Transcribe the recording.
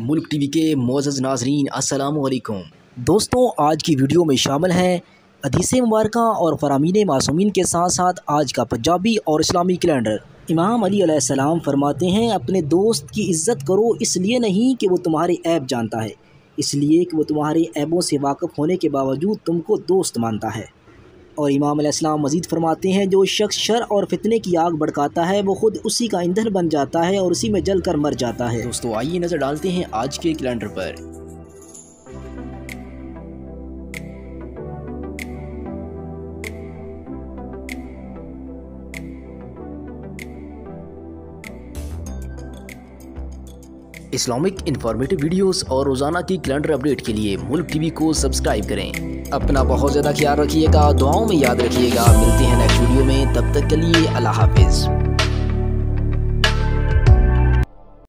मुल्क टीवी के मोअज़्ज़ज़ नाज़रीन अस्सलामु अलैकुम। दोस्तों, आज की वीडियो में शामिल हैं हदीसें मुबारका और फ़रामीन मासूमीन के साथ साथ आज का पंजाबी और इस्लामी कैलेंडर। इमाम अली अलैहिस्सलाम फरमाते हैं, अपने दोस्त की इज़्ज़त करो इसलिए नहीं कि वो तुम्हारे ऐब जानता है, इसलिए कि वो तुम्हारे ऐबों से वाक़फ़ होने के बावजूद तुमको दोस्त मानता है। और इमाम अलैहिस्सलाम मज़ीद फरमाते हैं, जो शख्स शर और फितने की आग भड़काता है वो ख़ुद उसी का ईंधन बन जाता है और उसी में जल कर मर जाता है। दोस्तों, आइए नज़र डालते हैं आज के कैलेंडर पर। इस्लामिक इन्फॉर्मेटिव वीडियोस और रोज़ाना की कैलेंडर अपडेट के लिए मुल्क टीवी को सब्सक्राइब करें। अपना बहुत ज़्यादा ख्याल रखिएगा, दुआओं में याद रखिएगा। मिलते हैं नेक्स्ट वीडियो में, तब तक के लिए अल्लाह हाफिज़।